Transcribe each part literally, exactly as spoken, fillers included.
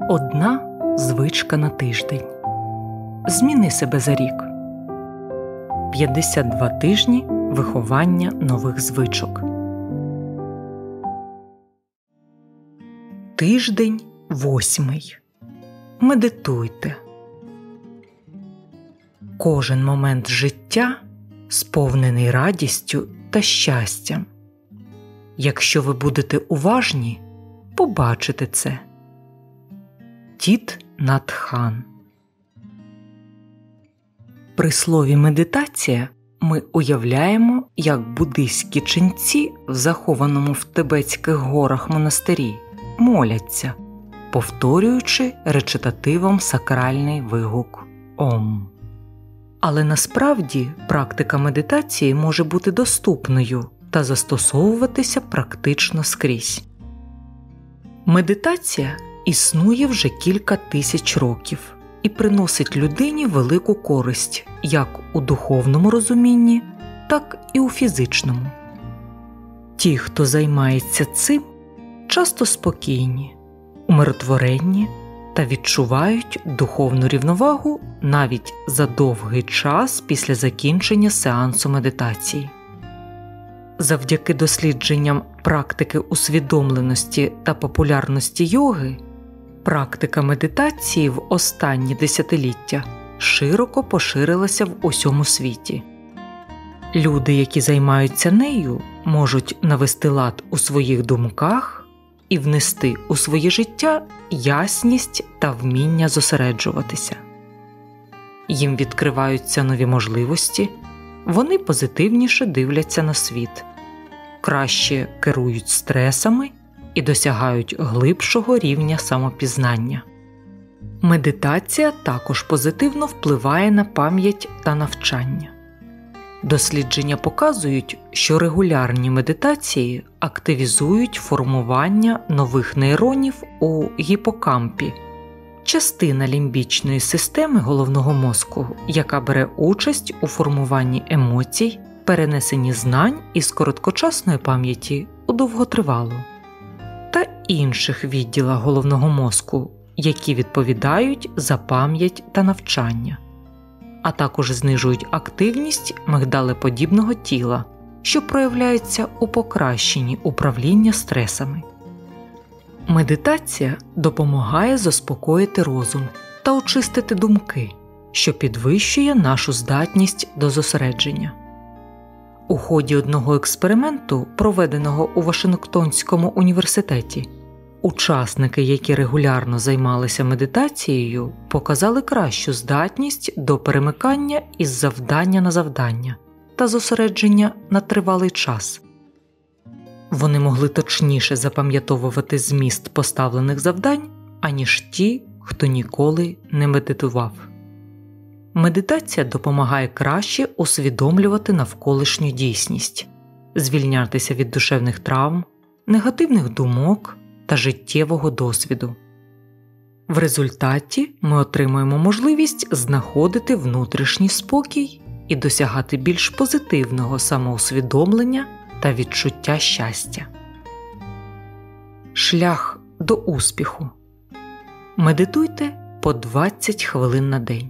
Одна звичка на тиждень. Зміни себе за рік. п'ятдесят два тижні виховання нових звичок. Тиждень восьмий. Медитуйте. Кожен момент життя сповнений радістю та щастям. Якщо ви будете уважні, побачите це. Тіт Нат Хань. При слові «медитація» ми уявляємо, як буддийські ченці в захованому в Тибетських горах монастирі моляться, повторюючи речитативом сакральний вигук «Ом». Але насправді практика медитації може бути доступною та застосовуватися практично скрізь. Медитація існує вже кілька тисяч років і приносить людині велику користь як у духовному розумінні, так і у фізичному. Ті, хто займається цим, часто спокійні, умиротворенні та відчувають духовну рівновагу навіть за довгий час після закінчення сеансу медитації. Завдяки дослідженням практики усвідомленості та популярності йоги, практика медитації в останні десятиліття широко поширилася в усьому світі. Люди, які займаються нею, можуть навести лад у своїх думках і внести у своє життя ясність та вміння зосереджуватися. Їм відкриваються нові можливості, вони позитивніше дивляться на світ, краще керують стресами і досягають глибшого рівня самопізнання. Медитація також позитивно впливає на пам'ять та навчання. Дослідження показують, що регулярні медитації активізують формування нових нейронів у гіпокампі, частина лімбічної системи головного мозку, яка бере участь у формуванні емоцій, перенесенні знань із короткочасної пам'яті у довготривалу, та інших відділах головного мозку, які відповідають за пам'ять та навчання, а також знижують активність мигдалеподібного тіла, що проявляється у покращенні управління стресами. Медитація допомагає заспокоїти розум та очистити думки, що підвищує нашу здатність до зосередження. У ході одного експерименту, проведеного у Вашингтонському університеті, учасники, які регулярно займалися медитацією, показали кращу здатність до перемикання із завдання на завдання та зосередження на тривалий час. Вони могли точніше запам'ятовувати зміст поставлених завдань, аніж ті, хто ніколи не медитував. Медитація допомагає краще усвідомлювати навколишню дійсність, звільнятися від душевних травм, негативних думок та життєвого досвіду. В результаті ми отримуємо можливість знаходити внутрішній спокій і досягати більш позитивного самоусвідомлення та відчуття щастя. Шлях до успіху. Медитуйте по двадцять хвилин на день.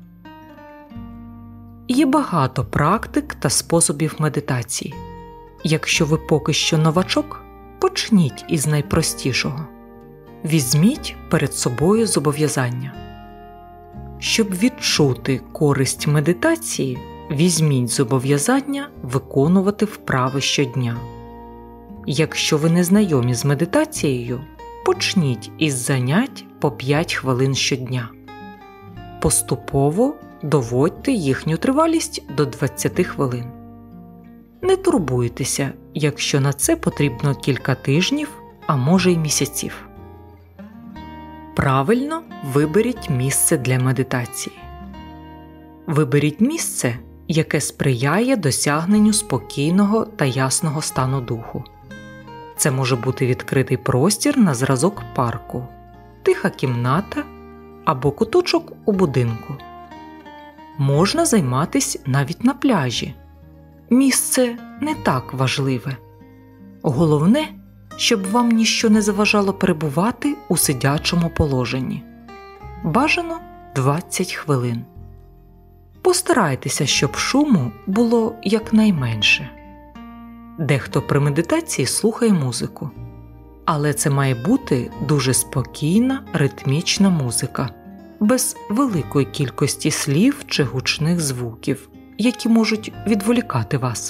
Є багато практик та способів медитації. Якщо ви поки що новачок, почніть із найпростішого. Візьміть перед собою зобов'язання. Щоб відчути користь медитації, візьміть зобов'язання виконувати вправи щодня. Якщо ви не знайомі з медитацією, почніть із занять по п'ять хвилин щодня. Поступово доводьте їхню тривалість до двадцяти хвилин. Не турбуйтеся, якщо на це потрібно кілька тижнів, а може й місяців. Правильно виберіть місце для медитації. Виберіть місце, яке сприяє досягненню спокійного та ясного стану духу. Це може бути відкритий простір на зразок парку, тиха кімната або куточок у будинку. Можна займатись навіть на пляжі. Місце не так важливе. Головне щоб вам ніщо не заважало перебувати у сидячому положенні. Бажано двадцять хвилин. Постарайтеся, щоб шуму було якнайменше. Дехто при медитації слухає музику, але це має бути дуже спокійна, ритмічна музика, без великої кількості слів чи гучних звуків, які можуть відволікати вас.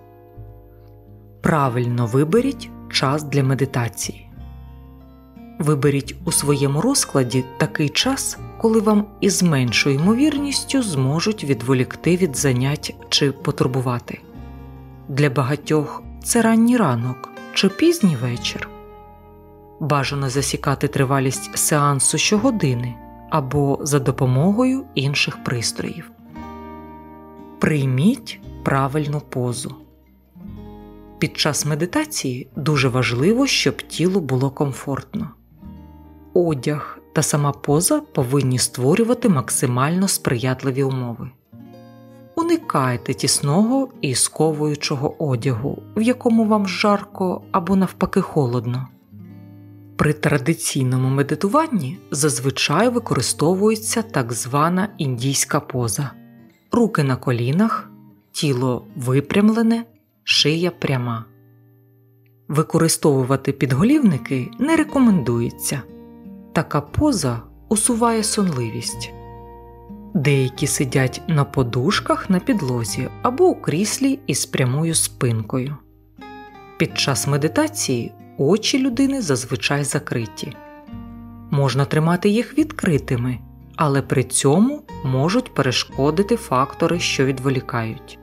Правильно виберіть час для медитації. Виберіть у своєму розкладі такий час, коли вам із меншою ймовірністю зможуть відволікти від занять чи потурбувати. Для багатьох це ранній ранок чи пізній вечір. Бажано засікати тривалість сеансу щогодини або за допомогою інших пристроїв. Прийміть правильну позу. Під час медитації дуже важливо, щоб тілу було комфортно. Одяг та сама поза повинні створювати максимально сприятливі умови. Уникайте тісного і сковуючого одягу, в якому вам жарко або навпаки холодно. При традиційному медитуванні зазвичай використовується так звана індійська поза. Руки на колінах, тіло випрямлене, шия пряма. Використовувати підголівники не рекомендується. Така поза усуває сонливість. Деякі сидять на подушках на підлозі або у кріслі із прямою спинкою. Під час медитації очі людини зазвичай закриті. Можна тримати їх відкритими, але при цьому можуть перешкодити фактори, що відволікають.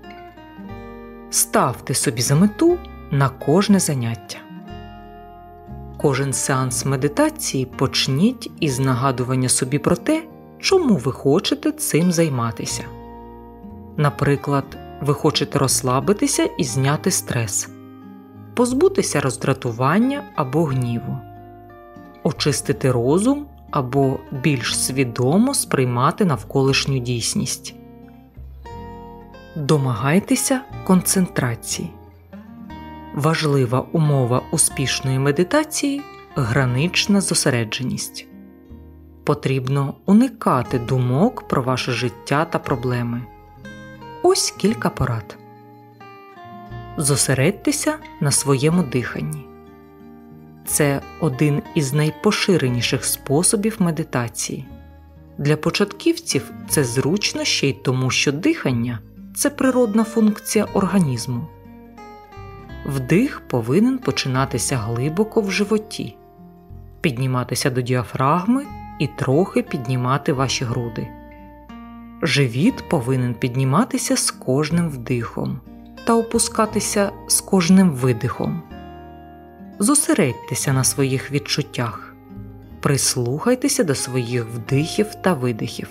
Ставте собі за мету на кожне заняття. Кожен сеанс медитації почніть із нагадування собі про те, чому ви хочете цим займатися. Наприклад, ви хочете розслабитися і зняти стрес, позбутися роздратування або гніву, очистити розум або більш свідомо сприймати навколишню дійсність. Домагайтеся концентрації. Важлива умова успішної медитації – гранична зосередженість. Потрібно уникати думок про ваше життя та проблеми. Ось кілька порад. Зосередьтеся на своєму диханні. Це один із найпоширеніших способів медитації. Для початківців це зручно ще й тому, що дихання – це природна функція організму. Вдих повинен починатися глибоко в животі, підніматися до діафрагми і трохи піднімати ваші груди. Живіт повинен підніматися з кожним вдихом та опускатися з кожним видихом. Зосередьтеся на своїх відчуттях. Прислухайтеся до своїх вдихів та видихів.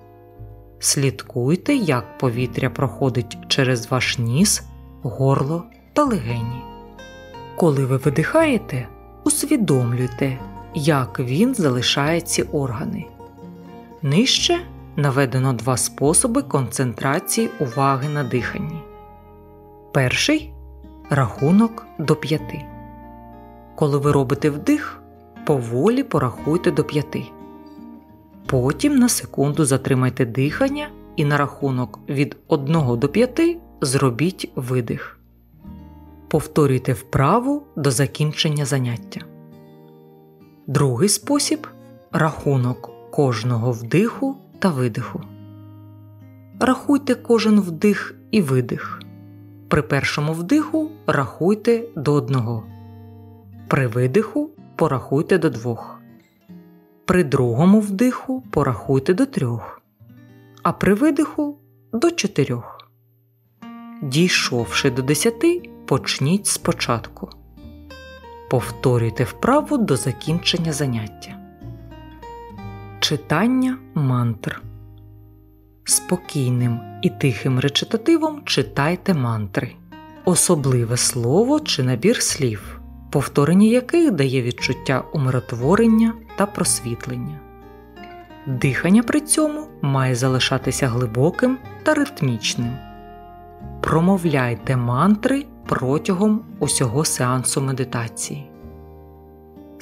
Слідкуйте, як повітря проходить через ваш ніс, горло та легені. Коли ви видихаєте, усвідомлюйте, як він залишає ці органи. Нижче наведено два способи концентрації уваги на диханні. Перший – рахунок до п'яти. Коли ви робите вдих, поволі порахуйте до п'яти. Потім на секунду затримайте дихання і на рахунок від одного до п'яти зробіть видих. Повторюйте вправу до закінчення заняття. Другий спосіб – рахунок кожного вдиху та видиху. Рахуйте кожен вдих і видих. При першому вдиху рахуйте до одного. При видиху порахуйте до двох. При другому вдиху порахуйте до трьох. А при видиху – до чотирьох. Дійшовши до десяти, почніть спочатку. Повторюйте вправу до закінчення заняття. Читання мантр. Спокійним і тихим речитативом читайте мантри. Особливе слово чи набір слів, повторення яких дає відчуття умиротворення та просвітлення. Дихання при цьому має залишатися глибоким та ритмічним. Промовляйте мантри протягом усього сеансу медитації.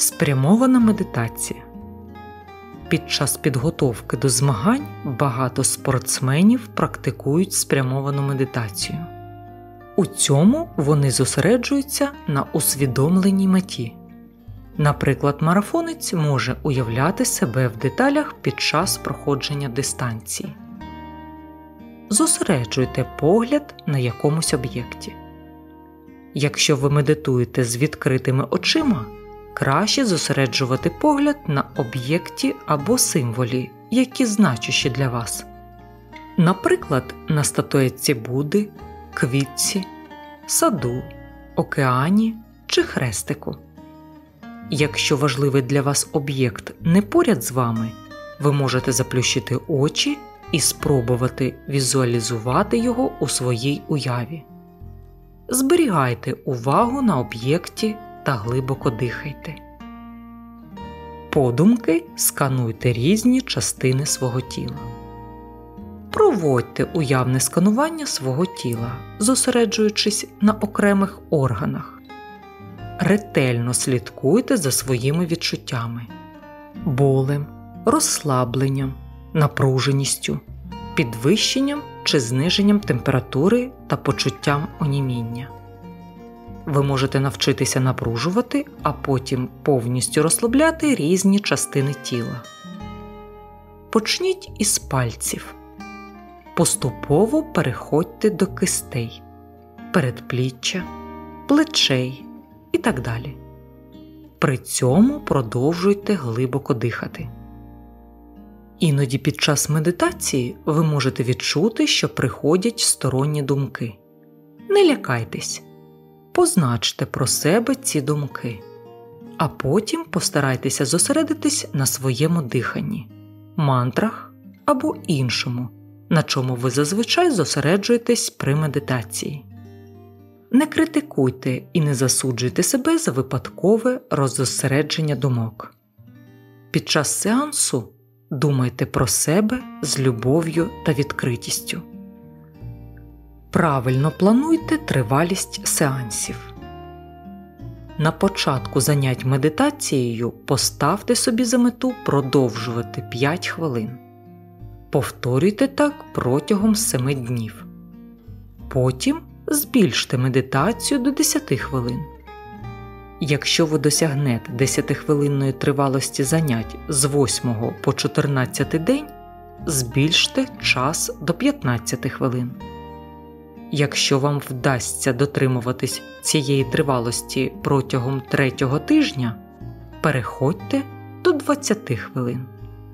Спрямована медитація. Під час підготовки до змагань багато спортсменів практикують спрямовану медитацію. У цьому вони зосереджуються на усвідомленій меті. Наприклад, марафонець може уявляти себе в деталях під час проходження дистанції. Зосереджуйте погляд на якомусь об'єкті. Якщо ви медитуєте з відкритими очима, краще зосереджувати погляд на об'єкті або символі, які значущі для вас. Наприклад, на статуетці Будди, квітці, саду, океані чи хрестику. Якщо важливий для вас об'єкт не поряд з вами, ви можете заплющити очі і спробувати візуалізувати його у своїй уяві. Зберігайте увагу на об'єкті та глибоко дихайте. Подумки скануйте різні частини свого тіла. Проводьте уявне сканування свого тіла, зосереджуючись на окремих органах. Ретельно слідкуйте за своїми відчуттями – болем, розслабленням, напруженістю, підвищенням чи зниженням температури та почуттям оніміння. Ви можете навчитися напружувати, а потім повністю розслабляти різні частини тіла. Почніть із пальців. Поступово переходьте до кистей, передпліччя, плечей і так далі. При цьому продовжуйте глибоко дихати. Іноді під час медитації ви можете відчути, що приходять сторонні думки. Не лякайтесь. Позначте про себе ці думки, а потім постарайтеся зосередитись на своєму диханні, мантрах або іншому, на чому ви зазвичай зосереджуєтесь при медитації. Не критикуйте і не засуджуйте себе за випадкове роззосередження думок. Під час сеансу думайте про себе з любов'ю та відкритістю. Правильно плануйте тривалість сеансів. На початку занять медитацією поставте собі за мету продовжувати п'ять хвилин. Повторюйте так протягом семи днів. Потім збільште медитацію до десяти хвилин. Якщо ви досягнете десятихвилинної тривалості занять з восьмого по чотирнадцятий день, збільште час до п'ятнадцяти хвилин. Якщо вам вдасться дотримуватись цієї тривалості протягом третього тижня, переходьте до двадцяти хвилин.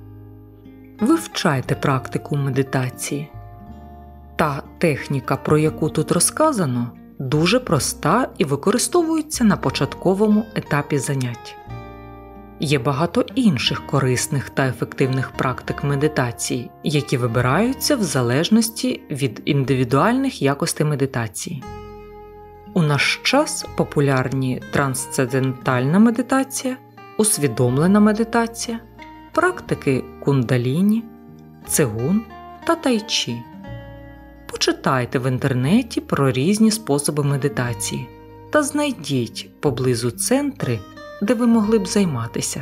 Вивчайте практику медитації. Та техніка, про яку тут розказано, дуже проста і використовується на початковому етапі занять. Є багато інших корисних та ефективних практик медитації, які вибираються в залежності від індивідуальних якостей медитації. У наш час популярні трансцендентальна медитація, усвідомлена медитація, практики кундаліні, цигун та тайчі. Почитайте в інтернеті про різні способи медитації та знайдіть поблизу центри, де ви могли б займатися.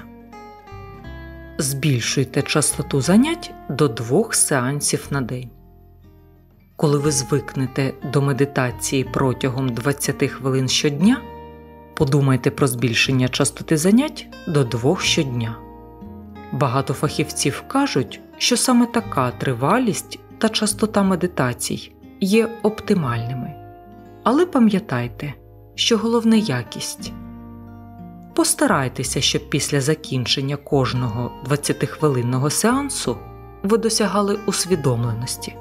Збільшуйте частоту занять до двох сеансів на день. Коли ви звикнете до медитації протягом двадцяти хвилин щодня, подумайте про збільшення частоти занять до двох щодня. Багато фахівців кажуть, що саме така тривалість та частота медитацій є оптимальними. Але пам'ятайте, що головне – якість. Постарайтеся, щоб після закінчення кожного двадцятихвилинного сеансу ви досягали усвідомленості.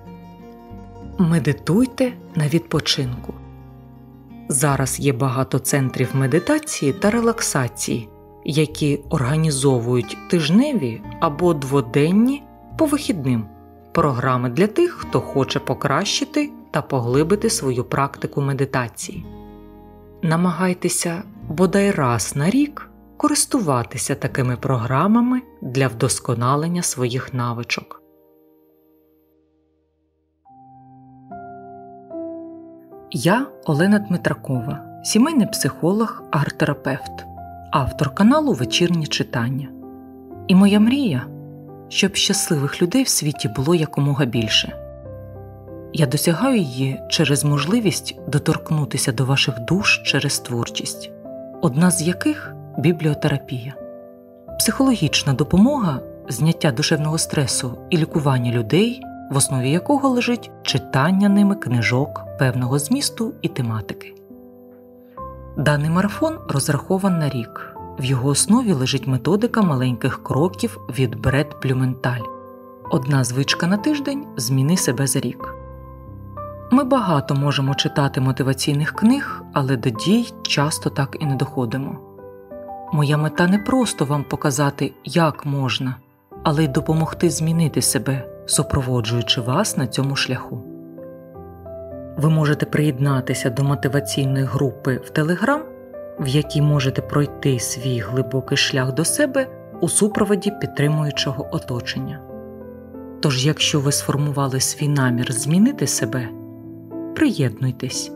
Медитуйте на відпочинку. Зараз є багато центрів медитації та релаксації, які організовують тижневі або дводенні по вихідним програми для тих, хто хоче покращити та поглибити свою практику медитації. Намагайтеся бодай раз на рік користуватися такими програмами для вдосконалення своїх навичок. Я Олена Дмитракова, сімейний психолог, арт-терапевт, автор каналу «Вечірнє читання». І моя мрія, щоб щасливих людей в світі було якомога більше. Я досягаю її через можливість доторкнутися до ваших душ через творчість, одна з яких – бібліотерапія. Психологічна допомога, зняття душевного стресу і лікування людей, в основі якого лежить читання ними книжок певного змісту і тематики. Даний марафон розрахований на рік. В його основі лежить методика маленьких кроків від Бред Блюменталь. Одна звичка на тиждень – зміни себе за рік. Ми багато можемо читати мотиваційних книг, але до дій часто так і не доходимо. Моя мета не просто вам показати, як можна, але й допомогти змінити себе, супроводжуючи вас на цьому шляху. Ви можете приєднатися до мотиваційної групи в Telegram, в якій можете пройти свій глибокий шлях до себе у супроводі підтримуючого оточення. Тож, якщо ви сформували свій намір змінити себе, приєднуйтесь.